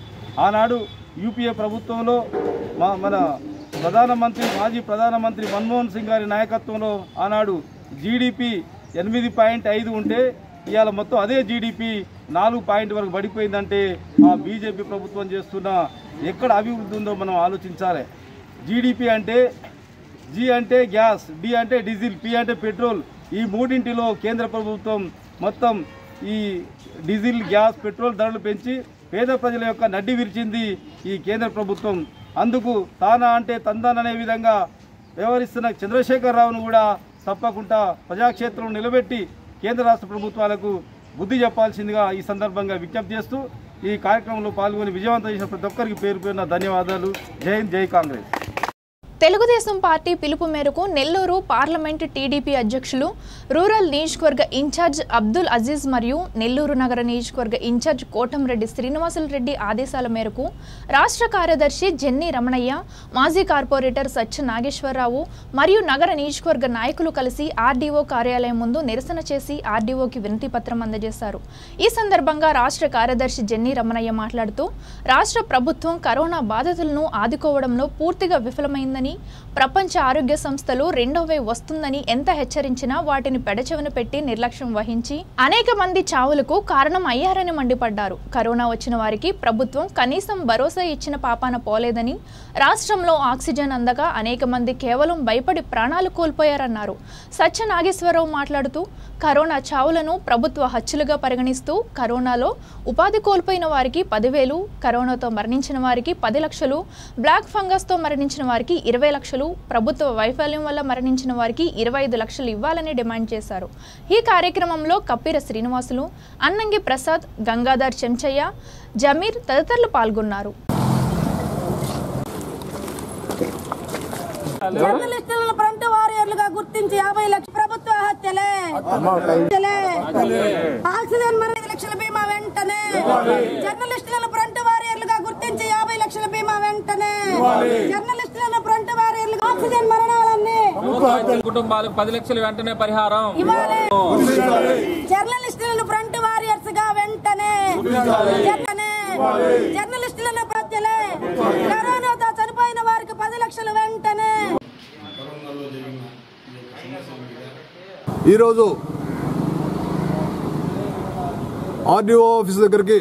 ఆనాడు యూపీఏ ప్రభుత్వంలో మా మన ప్రధానమంత్రి మాజీ ప్రధానమంత్రి మన్మోహన్ సింగ్ గారి నాయకత్వంలో ఆనాడు జీడిపి ఎనిమిది పాయింట్ ఐదు ఉంటే ఇవాళ మొత్తం అదే జీడిపి నాలుగు పాయింట్ వరకు పడిపోయిందంటే ఆ బీజేపీ ప్రభుత్వం చేస్తున్న ఎక్కడ అభివృద్ధి ఉందో మనం ఆలోచించాలి. జీడిపి అంటే జీ అంటే గ్యాస్, డి అంటే డీజిల్, పి అంటే పెట్రోల్. ఈ మూడింటిలో కేంద్ర ప్రభుత్వం మొత్తం ఈ డీజిల్, గ్యాస్, పెట్రోల్ ధరలు పెంచి పేద ప్రజల యొక్క నడ్డి విరిచింది ఈ కేంద్ర ప్రభుత్వం. అందుకు తానా అంటే తందాననే విధంగా వ్యవహరిస్తున్న చంద్రశేఖరరావును కూడా తప్పకుండా ప్రజాక్షేత్రం నిలబెట్టి కేంద్ర రాష్ట్ర ప్రభుత్వాలకు బుద్ధి చెప్పాల్సిందిగా ఈ సందర్భంగా విజ్ఞప్తి చేస్తూ ఈ కార్యక్రమంలో పాల్గొని విజయవంతం చేసిన ప్రతి ఒక్కరికి పేరు పేరున ధన్యవాదాలు. జై హింద్, జై కాంగ్రెస్. తెలుగుదేశం పార్టీ పిలుపు మేరకు నెల్లూరు పార్లమెంటు టీడీపీ అధ్యక్షులు, రూరల్ నియోజకవర్గ ఇన్ఛార్జ్ అబ్దుల్ అజీజ్ మరియు నెల్లూరు నగర నియోజకవర్గ ఇన్ఛార్జ్ కోటంరెడ్డి శ్రీనివాసులరెడ్డి ఆదేశాల మేరకు రాష్ట్ర కార్యదర్శి జెన్నీ రమణయ్య, మాజీ కార్పొరేటర్ సత్య నాగేశ్వరరావు మరియు నగర నియోజకవర్గ నాయకులు కలిసి ఆర్డీఓ కార్యాలయం ముందు నిరసన చేసి ఆర్డీఓకి వినతి పత్రం అందజేశారు. ఈ సందర్భంగా రాష్ట్ర కార్యదర్శి జెన్నీ రమణయ్య మాట్లాడుతూ, రాష్ట్ర ప్రభుత్వం కరోనా బాధితులను ఆదుకోవడంలో పూర్తిగా విఫలమైందని, ప్రపంచ ఆరోగ్య సంస్థలు రెండో వేవ్ వస్తుందని ఎంత హెచ్చరించినా వాటిని పెడచెవిన పెట్టి నిర్లక్ష్యం వహించి అనేక మంది చావులకు కారణం అయ్యారని మండిపడ్డారు. కరోనా వచ్చిన వారికి ప్రభుత్వం కనీసం భరోసా ఇచ్చిన పాపాన పోలేదని, రాష్ట్రంలో ఆక్సిజన్ అందక అనేక మంది కేవలం భయపడి ప్రాణాలు కోల్పోయారన్నారు. సత్య నాగేశ్వరరావు మాట్లాడుతూ, కరోనా చావులను ప్రభుత్వ హత్యలుగా పరిగణిస్తూ కరోనాలో ఉపాధి కోల్పోయిన వారికి పదివేలు, కరోనాతో మరణించిన వారికి పది లక్షలు, బ్లాక్ ఫంగస్తో మరణించిన వారికి ఇరవై లక్షలు, ప్రభుత్వ వైఫల్యం వల్ల మరణించిన వారికి ఇరవై ఐదు లక్షలు ఇవ్వాలని డిమాండ్ చేశారు. ఈ కార్యక్రమంలో కప్పిర శ్రీనివాసులు, అన్నంగి ప్రసాద్, గంగాధర్ చెంచయ్య, జమీర్ తదితరులు పాల్గొన్నారు. జర్నలిస్టులను ఫ్రంట్ వారియర్లుగా గుర్తించి యాభై లక్షల ప్రభుత్వ హత్యలే, ఆక్సిజన్ మరణ లక్షల బీమా వెంటనే, జర్నలిస్టులను ఫ్రంట్ వారియర్లుగా గుర్తించి యాభై లక్షల బీమా వెంటనే, జర్నలిస్టులను ఫ్రంట్ వారియర్లుగా ఆక్సిజన్ మరణాలన్నీ కుటుంబాలకు పది లక్షల వెంటనే పరిహారం ఇవ్వాలి, జర్నలిస్టులను ఫ్రంట్ వారియర్స్ గా వెంటనే, జర్నలిస్టులను ప్రజలే, కరోనాతో చనిపోయిన వారికి పది లక్షలు వెంటనే. ఈరోజు ఆర్డీఓ ఆఫీస్ దగ్గరికి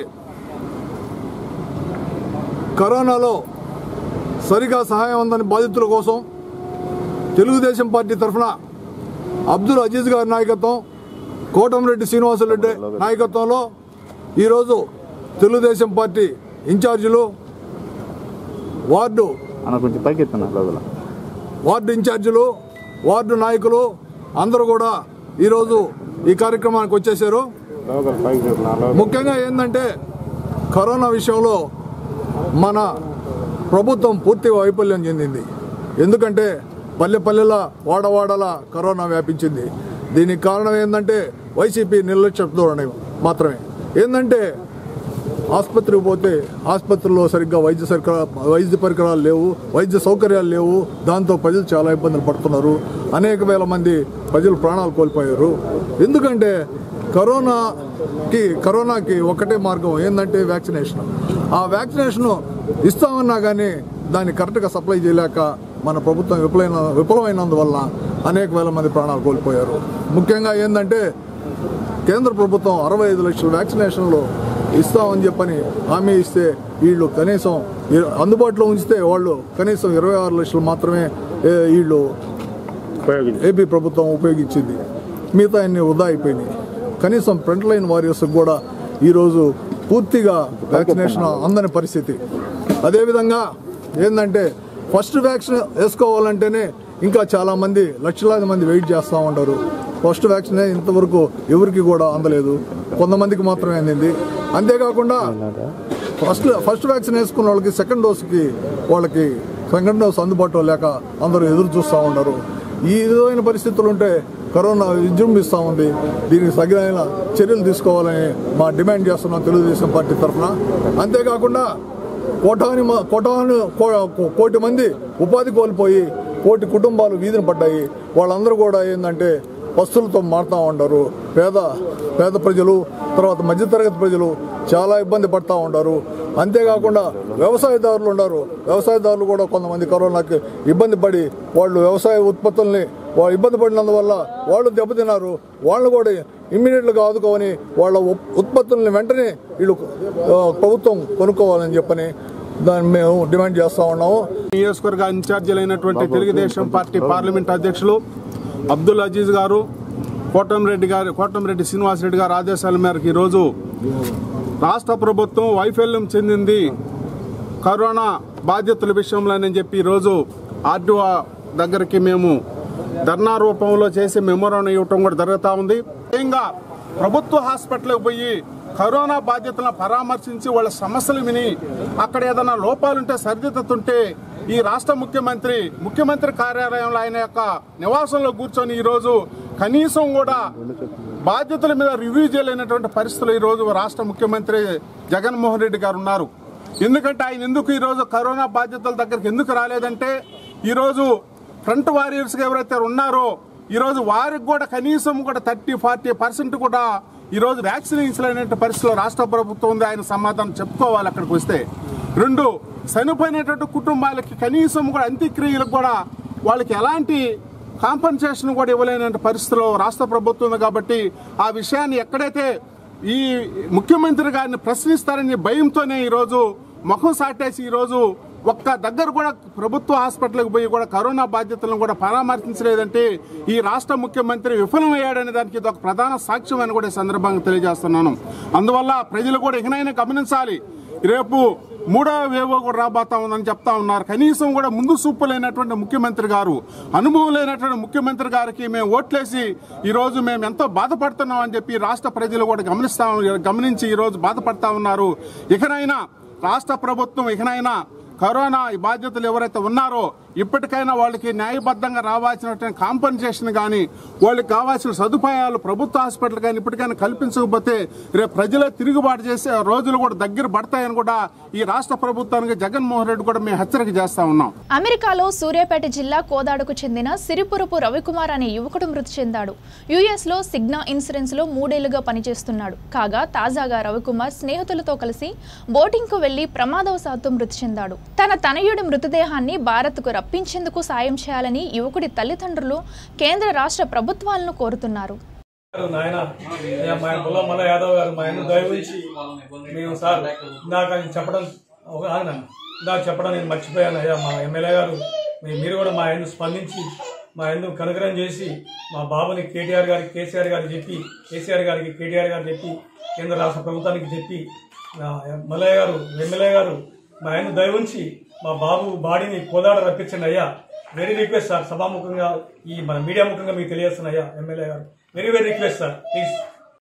కరోనాలో సరిగా సహాయం అందని బాధితుల కోసం తెలుగుదేశం పార్టీ తరఫున అబ్దుల్ అజీజ్ గారి నాయకత్వం, కోటంరెడ్డి శ్రీనివాసులరెడ్డి నాయకత్వంలో ఈరోజు తెలుగుదేశం పార్టీ ఇన్ఛార్జీలు, వార్డు వార్డు ఇన్ఛార్జీలు, వార్డు నాయకులు అందరూ కూడా ఈరోజు ఈ కార్యక్రమానికి వచ్చేసారు. ముఖ్యంగా ఏంటంటే కరోనా విషయంలో మన ప్రభుత్వం పూర్తి వైఫల్యం చెందింది. ఎందుకంటే పల్లె పల్లెల వాడవాడల కరోనా వ్యాపించింది. దీనికి కారణం ఏంటంటే వైసీపీ నిర్లక్ష్య ధోరణి మాత్రమే. ఏంటంటే ఆసుపత్రికి పోతే ఆసుపత్రిలో సరిగ్గా వైద్య సరిగ్గా వైద్య పరికరాలు లేవు, వైద్య సౌకర్యాలు లేవు. దాంతో ప్రజలు చాలా ఇబ్బందులు పడుతున్నారు. అనేక వేల మంది ప్రజలు ప్రాణాలు కోల్పోయారు. ఎందుకంటే కరోనాకి కరోనాకి ఒకటే మార్గం ఏంటంటే వ్యాక్సినేషన్. ఆ వ్యాక్సినేషన్ ఇస్తామన్నా కానీ దాన్ని కరెక్ట్గా సప్లై చేయలేక మన ప్రభుత్వం విఫలమైన విఫలమైనందువల్ల అనేక వేల మంది ప్రాణాలు కోల్పోయారు. ముఖ్యంగా ఏంటంటే కేంద్ర ప్రభుత్వం అరవై ఐదు లక్షల వ్యాక్సినేషన్లు ఇస్తామని చెప్పని హామీ ఇస్తే వీళ్ళు కనీసం అందుబాటులో ఉంచితే వాళ్ళు కనీసం ఇరవై ఆరు లక్షలు మాత్రమే వీళ్ళు ఏపీ ప్రభుత్వం ఉపయోగించింది. మిగతా అన్ని వృధా అయిపోయినాయి. కనీసం ఫ్రంట్ లైన్ వారియర్స్కి కూడా ఈరోజు పూర్తిగా వ్యాక్సినేషన్ అందని పరిస్థితి. అదేవిధంగా ఏంటంటే ఫస్ట్ వ్యాక్సిన్ వేసుకోవాలంటేనే ఇంకా చాలామంది లక్షలాది మంది వెయిట్ చేస్తూ ఉంటారు. ఫస్ట్ వ్యాక్సిన్ ఇంతవరకు ఎవరికి కూడా అందలేదు, కొంతమందికి మాత్రమే అందింది. అంతేకాకుండా ఫస్ట్ ఫస్ట్ వ్యాక్సిన్ వేసుకున్న వాళ్ళకి సెకండ్ డోస్కి వాళ్ళకి సెకండ్ డోస్ అందుబాటులో లేక అందరూ ఎదురు చూస్తూ ఉన్నారు. ఈ విధమైన పరిస్థితులు ఉంటే కరోనా విజృంభిస్తూ ఉంది. దీనికి తగిన చర్యలు తీసుకోవాలని మా డిమాండ్ చేస్తున్నాం తెలుగుదేశం పార్టీ తరఫున. అంతేకాకుండా కోటాని కోటాను కోటి మంది ఉపాధి కోల్పోయి కోటి కుటుంబాలు వీధిన పడ్డాయి. వాళ్ళందరూ కూడా ఏంటంటే పస్తులతో మారుతూ ఉంటారు. పేద పేద ప్రజలు, తర్వాత మధ్యతరగతి ప్రజలు చాలా ఇబ్బంది పడుతూ ఉంటారు. అంతేకాకుండా వ్యవసాయదారులు ఉన్నారు. వ్యవసాయదారులు కూడా కొంతమంది కరోనాకి ఇబ్బంది పడి వాళ్ళు వ్యవసాయ ఉత్పత్తుల్ని వాళ్ళు ఇబ్బంది పడినందువల్ల వాళ్ళు దెబ్బతిన్నారు. వాళ్ళు కూడా ఇమ్మీడియట్గా ఆదుకోవని వాళ్ళ ఉత్పత్తుల్ని వెంటనే వీళ్ళు ప్రభుత్వం కొనుక్కోవాలని చెప్పని దాన్ని మేము డిమాండ్ చేస్తూ ఉన్నాము. నియోజకవర్గ ఇన్ఛార్జీలైనటువంటి తెలుగుదేశం పార్టీ పార్లమెంట్ అధ్యక్షులు అబ్దుల్ అజీజ్ గారు, కోటంరెడ్డి గారు కోటంరెడ్డి శ్రీనివాసరెడ్డి గారు ఆదేశాల మేరకు ఈరోజు రాష్ట్ర ప్రభుత్వం వైఫల్యం చెందింది కరోనా బాధ్యతల విషయంలోనని చెప్పి ఈరోజు ఆర్డీఓ దగ్గరికి మేము ధర్నా రూపంలో చేసి మెమోరాండం ఇవ్వటం కూడా జరుగుతూ ఉంది. ముఖ్యంగా ప్రభుత్వ హాస్పిటల్కి పోయి కరోనా బాధ్యతలను పరామర్శించి వాళ్ళ సమస్యలు విని అక్కడ ఏదైనా లోపాలుంటే సరిదిద్దుతుంటే ఈ రాష్ట్ర ముఖ్యమంత్రి ముఖ్యమంత్రి కార్యాలయంలో ఆయన యొక్క నివాసంలో కూర్చొని ఈరోజు కనీసం కూడా బాధ్యతల మీద రివ్యూ చేయలేనటువంటి పరిస్థితులు ఈరోజు రాష్ట్ర ముఖ్యమంత్రి జగన్మోహన్ రెడ్డి గారు ఉన్నారు. ఎందుకంటే ఆయన ఎందుకు ఈరోజు కరోనా బాధ్యతల దగ్గరికి ఎందుకు రాలేదంటే ఈరోజు ఫ్రంట్ వారియర్స్గా ఎవరైతే ఉన్నారో ఈరోజు వారికి కూడా కనీసం కూడా థర్టీ ఫార్టీ పర్సెంట్ కూడా ఈరోజు వ్యాక్సిన్ ఇన్సలైన పరిస్థితిలో రాష్ట్ర ప్రభుత్వం ఉంది. ఆయన సమాధానం చెప్పుకోవాలి. అక్కడికి వస్తే రెండు చనిపోయినటువంటి కుటుంబాలకి కనీసం కూడా అంత్యక్రియలకు కూడా వాళ్ళకి ఎలాంటి కాంపన్సేషన్ కూడా ఇవ్వలేని పరిస్థితిలో రాష్ట్ర ప్రభుత్వం ఉంది. కాబట్టి ఆ విషయాన్ని ఎక్కడైతే ఈ ముఖ్యమంత్రి గారిని ప్రశ్నిస్తారని భయంతోనే ఈరోజు ముఖం సాటేసి ఈరోజు ఒక్క దగ్గర కూడా ప్రభుత్వ హాస్పిటల్కి పోయి కూడా కరోనా బాధ్యతలను కూడా పరామర్శించలేదంటే ఈ రాష్ట్ర ముఖ్యమంత్రి విఫలమయ్యాడనే దానికి ఇది ఒక ప్రధాన సాక్ష్యం అని కూడా ఈ సందర్భంగా తెలియజేస్తున్నాను. అందువల్ల ప్రజలు కూడా ఇకనైనా గమనించాలి. రేపు మూడో వేవో కూడా రాబోతా ఉందని చెప్తా ఉన్నారు. కనీసం కూడా ముందు చూపు లేనటువంటి ముఖ్యమంత్రి గారు, అనుభవం లేనటువంటి ముఖ్యమంత్రి గారికి మేము ఓట్లేసి ఈరోజు మేము ఎంతో బాధపడుతున్నాం అని చెప్పి రాష్ట్ర ప్రజలు కూడా గమనిస్తా గమనించి ఈరోజు బాధపడతా ఉన్నారు. ఇకనైనా రాష్ట్ర ప్రభుత్వం ఇకనైనా కరోనా బాధ్యతలు ఎవరైతే ఉన్నారో ఇప్పటికైనా వాళ్ళకి న్యాయబద్ధంగా రావాల్సినటువంటి కాంపన్సేషన్ కానీ వాళ్ళకి కావాల్సిన సదుపాయాలు ప్రభుత్వ హాస్పిటల్ కానీ ఇప్పటికైనా కల్పించకపోతే రేపు ప్రజలే తిరుగుబాటు చేసే రోజులు కూడా దగ్గర పడతాయని కూడా ఈ రాష్ట్ర ప్రభుత్వానికి జగన్మోహన్ రెడ్డి కూడా మేము హెచ్చరిక చేస్తా ఉన్నాం. అమెరికాలో సూర్యాపేట జిల్లా కోదాడుకు చెందిన సిరిపురపు రవికుమార్ అనే యువకుడు మృతి చెందాడు. యుఎస్ లో సిగ్నా ఇన్సూరెన్స్ లో మూడేళ్లుగా పనిచేస్తున్నాడు. కాగా తాజాగా రవికుమార్ స్నేహితులతో కలిసి బోటింగ్ కు వెళ్లి ప్రమాదవశాత్తు మృతి చెందాడు. తన తనయుడి మృతదేహాన్ని భారత్కు రప్పించేందుకు సాయం చేయాలని యువకుడి తల్లిదండ్రులు కేంద్ర రాష్ట్ర ప్రభుత్వాలను కోరుతున్నారు. చెప్పడం చెప్పడం నేను మర్చిపోయాను అయ్యా. మా ఎమ్మెల్యే గారు మీరు కూడా మా ఆయన స్పందించి మా ఆయన కనుగ్రహం చేసి మా బాబుని కేటీఆర్ గారికి కేసీఆర్ గారికి చెప్పి కేసీఆర్ గారికి కేటీఆర్ గారికి చెప్పి కేంద్ర రాష్ట్ర ప్రభుత్వానికి చెప్పి మల్లయ్య గారు ఎమ్మెల్యే గారు మా ఆయన దయ ఉంచి మా బాబు బాడీని కోదాడ రప్పించండి అయ్యా. వెరీ రిక్వెస్ట్ సార్, సభాముఖంగా ఈ మన మీడియా ముఖంగా మీకు తెలియజేస్తున్నా అయ్యా ఎమ్మెల్యే గారు. Very very request sir, please.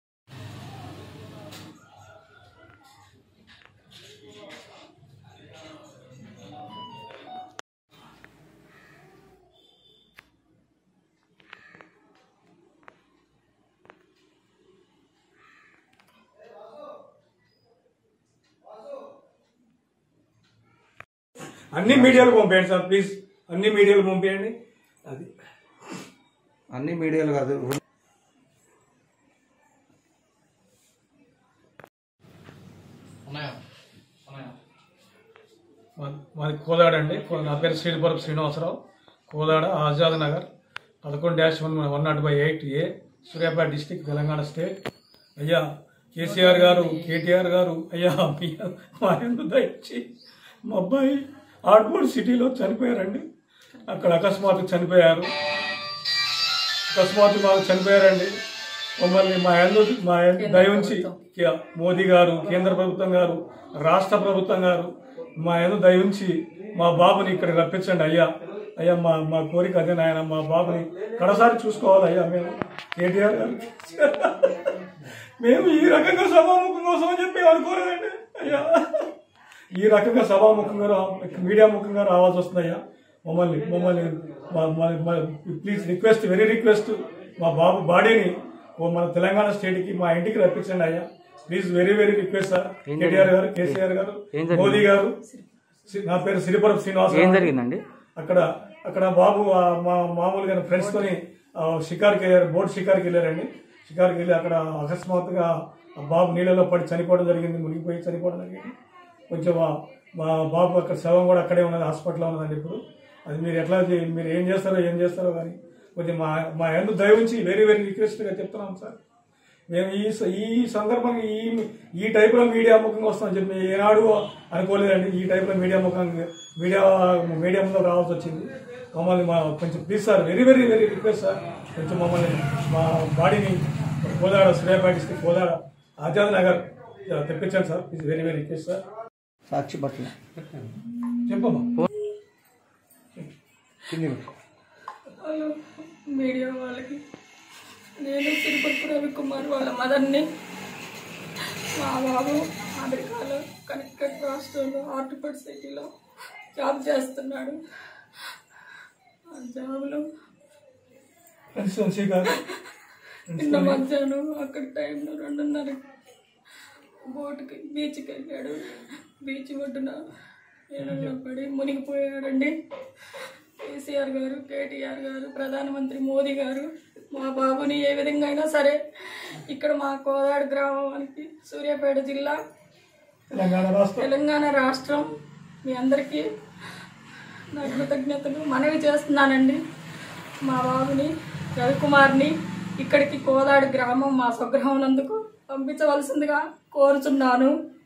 అన్ని మీడియాలు పంపేయండి సార్, ప్లీజ్. అన్ని మీడియాలు పంపేయండి. అది అన్ని మీడియాలు కాదు, మాది కోదాడ అండి. నా పేరు శ్రీపురపు శ్రీనివాసరావు, కోదాడ ఆజాద్ నగర్ పదకొండు dash one one not by eight A Suryapet district Telangana state. అయ్యా కేసీఆర్ గారు కేటీఆర్ గారు అయ్యా మా ఎందుకు దయచి మా అబ్బాయి ఆర్ట్మూర్ సిటీలో చనిపోయారండి. అక్కడ అకస్మాత్తు చనిపోయారు అకస్మాత్తు మాకు చనిపోయారండి. మమ్మల్ని మా ఎందు మా దయవుంచి మోదీ గారు, కేంద్ర ప్రభుత్వం గారు, రాష్ట్ర ప్రభుత్వం గారు మా ఎందు దయవుంచి మా బాబుని ఇక్కడ రప్పించండి అయ్యా. అయ్యా మా మా కోరిక అదే నాయన, మా బాబుని కడసారి చూసుకోవాలి అయ్యా మేము కేటీఆర్ గారు. మేము ఈ రకంగా సభాముఖం కోసం అని చెప్పి అనుకోలేదండి అయ్యా. ఈ రకంగా సభాముఖంగా మీడియా ముఖంగా రావాల్సి వస్తుందయ్యా. మమ్మల్ని మమ్మల్ని ప్లీజ్ రిక్వెస్ట్, వెరీ రిక్వెస్ట్, మా బాబు బాడీని మన తెలంగాణ స్టేట్కి మా ఇంటికి రప్పించండి అయ్యా. Please very very request sir. KTR గారు, కేసీఆర్ గారు, మోదీ గారు. నా పేరు సిరిపురం శ్రీనివాస్. ఏం జరిగిందండి అక్కడ? అక్కడ బాబు మా మామూలుగా ఫ్రెండ్స్ తోని షికార్కి వెళ్ళారు, బోట్ షికార్కి వెళ్ళారండి. షికార్కి వెళ్ళి అక్కడ అకస్మాత్తుగా బాబు నీళ్ళలో పడి చనిపోవడం జరిగింది, మునిగిపోయి చనిపోవడం జరిగింది. కొంచెం మా బాబు అక్కడ శవం కూడా అక్కడే ఉన్నది, హాస్పిటల్లో ఉన్నదండి ఇప్పుడు. అది మీరు ఎట్లా మీరు ఏం చేస్తారో ఏం చేస్తారో కానీ కొంచెం మా మా ఎందుకు దయ ఉంచి వెరీ వెరీ రిక్వెస్ట్గా చెప్తున్నాం సార్. మేము ఈ ఈ సందర్భంగా ఈ ఈ టైప్లో మీడియా ముఖంగా వస్తామని చెప్పి ఏనాడు అనుకోలేదండి. ఈ టైప్లో మీడియా ముఖంగా మీడియా మీడియా ముందు రావాల్సి వచ్చింది. మమ్మల్ని మా కొంచెం please sir, very very very request sir, కొంచెం మమ్మల్ని మా బాడీని కోదాడ సూర్యాపేట డిస్ట్రిక్ట్ కోదాడ ఆజాద్ నగర్ తెప్పించండి sir. Please very very request sir. Sakshi పట్ల చెప్పమ్మా. హలో మీడియా వాళ్ళకి, నేను తిరుపతి రవికుమార్ వాళ్ళ మదర్ని. మా బాబు అమెరికాలో కనెక్టెడ్ రాష్ట్రంలో ఆర్టిఫర్డ్ సిటీలో జాబ్ చేస్తున్నాడు. ఆ జాబ్లో నిన్న మధ్యాహ్నం అక్కడ టైంలో రెండున్నర బోటుకి బీచ్కి వెళ్ళాడు. బీచ్ ఒడ్డున నీళ్ళలో పడి మునిగిపోయాడండి. కేసీఆర్ గారు, కేటీఆర్ గారు, ప్రధానమంత్రి మోదీ గారు మా బాబుని ఏ విధంగా అయినా సరే ఇక్కడ మా కోదాడ గ్రామానికి, సూర్యాపేట జిల్లా, తెలంగాణ రాష్ట్రం, మీ అందరికీ నా కృతజ్ఞతలు మనవి చేస్తున్నానండి. మా బాబుని రవికుమార్ని ఇక్కడికి కోదాడ గ్రామం మా స్వగృహం నందుకు పంపించవలసిందిగా కోరుచున్నాను.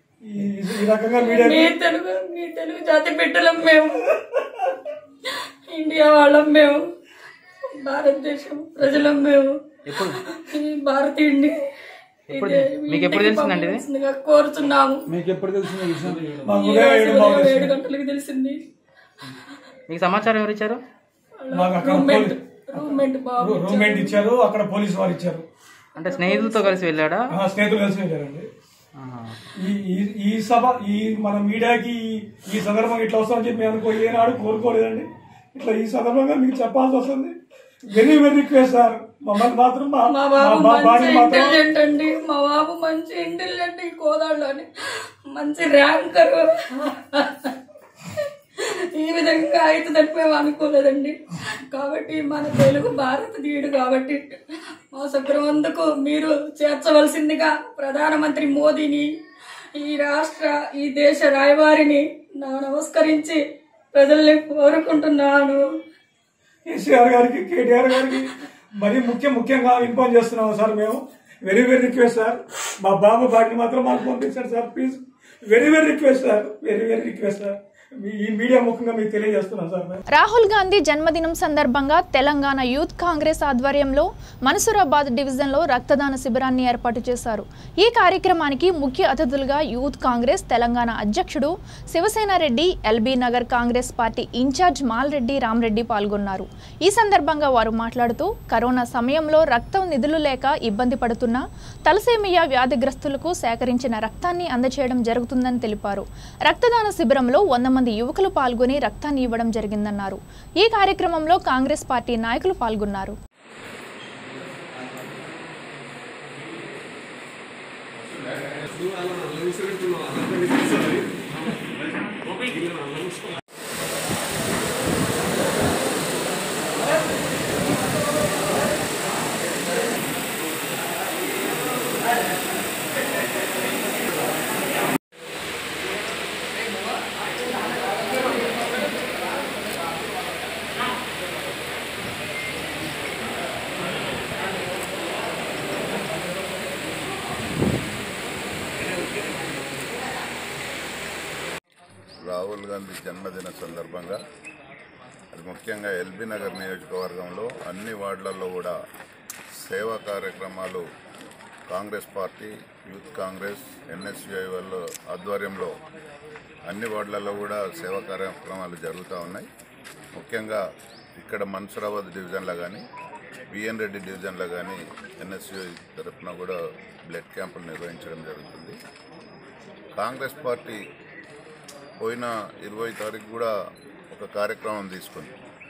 మీ తెలుగు మీ తెలుగు జాతి బిడ్డలం మేము, ఇండియా వాళ్ళం మేము, భారతదేశం ప్రజలం మేము, భారతీయుడిని కోరుచున్నాము. మీకు ఎప్పుడు తెలిసింది? ఏడు గంటలకు తెలిసింది. మీకు సమాచారం ఎవరు ఇచ్చారు? రూమ్మేట్ ఇచ్చారు, అక్కడ పోలీసు వారు ఇచ్చారు. అంటే స్నేహితులతో కలిసి వెళ్ళాడా? స్నేహితులు కలిసి వెళ్ళారండి. ఈ సభ ఈ మన మీడియాకి ఈ సందర్భంగా ఇట్లా వస్తామని చెప్పి అనుకో ఏనాడు కోరుకోలేదండి. ఇట్లా ఈ సందర్భంగా మీకు చెప్పాల్సి వస్తుంది. వెరీ వెరీ రిక్వెస్ట్ సార్, మమ్మల్ని మాత్రం మా బాబు మంచి ఇంటెలిజెంట్ అండి. మా బాబు మంచి ఇంటెలిజెంట్, ఈ కోదాడులోని మంచి ర్యాంకర్. ఈ విధంగా అవుతుందని మేము అనుకోలేదండి. కాబట్టి మన తెలుగు భారతీయుడు కాబట్టి మా సగ్రవందుకు మీరు చేర్చవలసిందిగా ప్రధానమంత్రి మోదీని, ఈ రాష్ట్ర ఈ దేశ రాయబారిని నా నమస్కరించి ప్రజల్ని కోరుకుంటున్నాను. కేసీఆర్ గారికి, కేటీఆర్ గారికి మరీ ముఖ్య ముఖ్యంగా ఇన్ఫార్మ్ చేస్తున్నాము సార్. మేము వెరీ వెరీ రిక్వెస్ట్ సార్, మా బాబు బాటిని మాత్రం మాకు పంపించండి sir please. Very very request sir, very very request sir. ఈ మీడియా ముఖంగా మీకు తెలియజేస్తున్నాం సార్. రాహుల్ గాంధీ జన్మదినం సందర్భంగా తెలంగాణ యూత్ కాంగ్రెస్ ఆధ్వర్యంలో మన్సూరాబాద్ డివిజన్లో రక్తదాన శిబిరాన్ని ఏర్పాటు చేశారు. ఈ కార్యక్రమానికి ముఖ్య అతిథులుగా యూత్ కాంగ్రెస్ తెలంగాణ అధ్యక్షుడు Sivasena Reddy, LB Nagar Congress party incharge Malreddy Ramreddy పాల్గొన్నారు. ఈ సందర్భంగా వారు మాట్లాడుతూ కరోనా సమయంలో రక్తం నిధులు లేక ఇబ్బంది పడుతున్న తలసేమియా వ్యాధిగ్రస్తులకు సేకరించిన రక్తాన్ని అందజేయడం జరుగుతుందని తెలిపారు. రక్తదాన శిబిరంలో వంద మంది యువకులు పాల్గొని రక్తాన్ని ఇవ్వడం జరిగిందన్నారు. ఈ కార్యక్రమంలో కాంగ్రెస్ పార్టీ నాయకులు పాల్గొన్నారు. రాహుల్ గాంధీ జన్మదిన సందర్భంగా అది ముఖ్యంగా ఎల్బీ నగర్ నియోజకవర్గంలో అన్ని వార్డులలో కూడా సేవా కార్యక్రమాలు Congress party, youth Congress, NSUI వాళ్ళ ఆధ్వర్యంలో అన్ని వార్డులలో కూడా సేవా కార్యక్రమాలు జరుగుతూ ఉన్నాయి. ముఖ్యంగా ఇక్కడ మన్సూరాబాద్ డివిజన్లో కానీ బిఎన్ రెడ్డి డివిజన్లో కానీ ఎన్ఎస్యు తరఫున కూడా బ్లడ్ క్యాంపులు నిర్వహించడం జరుగుతుంది. కాంగ్రెస్ పార్టీ పోయిన ఇరవై తారీఖు కూడా ఒక కార్యక్రమం తీసుకుంది.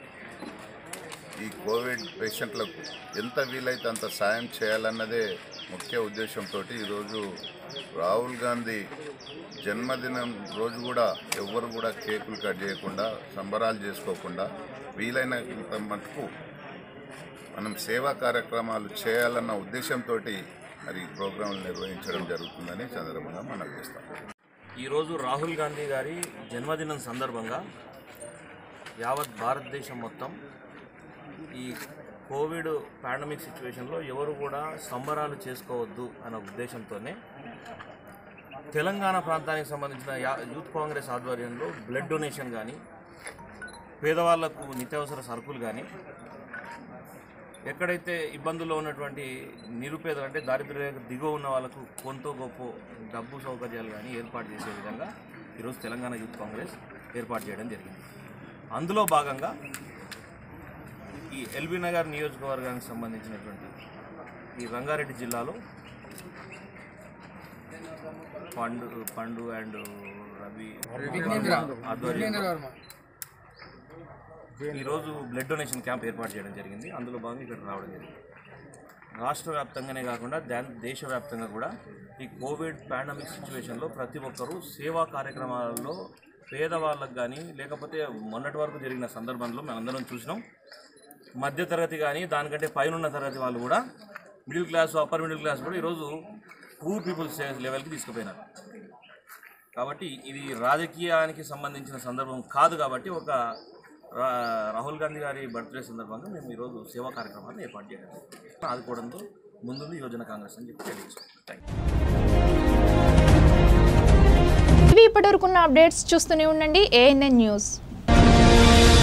ఈ కోవిడ్ పేషెంట్లకు ఎంత వీలైతే అంత సాయం చేయాలన్నదే ముఖ్య ఉద్దేశంతో ఈరోజు రాహుల్ గాంధీ జన్మదినం రోజు కూడా ఎవ్వరు కూడా కేకులు కట్ చేయకుండా సంబరాలు చేసుకోకుండా వీలైనంత మటుకు మనం సేవా కార్యక్రమాలు చేయాలన్న ఉద్దేశంతో మరి ప్రోగ్రాంలు నిర్వహించడం జరుగుతుందని సందర్భంగా మనం చేస్తాం. ఈరోజు రాహుల్ గాంధీ గారి జన్మదినం సందర్భంగా యావత్ భారతదేశం మొత్తం ఈ కోవిడ్ పాండమిక్ సిచ్యువేషన్లో ఎవరు కూడా సంబరాలు చేసుకోవద్దు అన్న ఉద్దేశంతోనే తెలంగాణ ప్రాంతానికి సంబంధించిన యూత్ కాంగ్రెస్ ఆధ్వర్యంలో బ్లడ్ డొనేషన్ కానీ, పేదవాళ్లకు నిత్యావసర సరుకులు కానీ, ఎక్కడైతే ఇబ్బందుల్లో ఉన్నటువంటి నిరుపేదలు అంటే దారిద్ర్య దిగువ ఉన్న వాళ్ళకు కొంత గొప్ప డబ్బు సౌకర్యాలు కానీ ఏర్పాటు చేసే విధంగా ఈరోజు తెలంగాణ యూత్ కాంగ్రెస్ ఏర్పాటు చేయడం జరిగింది. అందులో భాగంగా ఈ ఎల్బీ నగర్ నియోజకవర్గానికి సంబంధించినటువంటి ఈ రంగారెడ్డి జిల్లాలో పండు పండు అండ్ రవి ఆధ్వర్యంలో ఈరోజు బ్లడ్ డొనేషన్ క్యాంప్ ఏర్పాటు చేయడం జరిగింది. అందులో భాగంగా ఇక్కడ రావడం జరిగింది. రాష్ట్ర వ్యాప్తంగానే కాకుండా దేశవ్యాప్తంగా కూడా ఈ కోవిడ్ పాండమిక్ సిచ్యువేషన్లో ప్రతి ఒక్కరూ సేవా కార్యక్రమాలలో పేదవాళ్ళకు కానీ, లేకపోతే మొన్నటి వరకు జరిగిన సందర్భంలో మేమందరం చూసినాం, మధ్యతరగతి కానీ దానికంటే పైన తరగతి వాళ్ళు కూడా middle class, upper middle class కూడా ఈరోజు పూర్ పీపుల్స్ లెవెల్కి తీసుకుపోయినారు. కాబట్టి ఇది రాజకీయానికి సంబంధించిన సందర్భం కాదు. కాబట్టి ఒక రాహుల్ గాంధీ గారి బర్త్డే సందర్భంగా మేము ఈరోజు సేవా కార్యక్రమాన్ని ఏర్పాటు చేయడం ఆదుకోవడంతో ముందుంది యువజన కాంగ్రెస్ అని చెప్పి తెలియజేస్తున్నాం. ఇవి ఇప్పటివరకున్న అప్డేట్స్ చూస్తూనే ఉండండి ఏఎన్ఎన్ న్యూస్.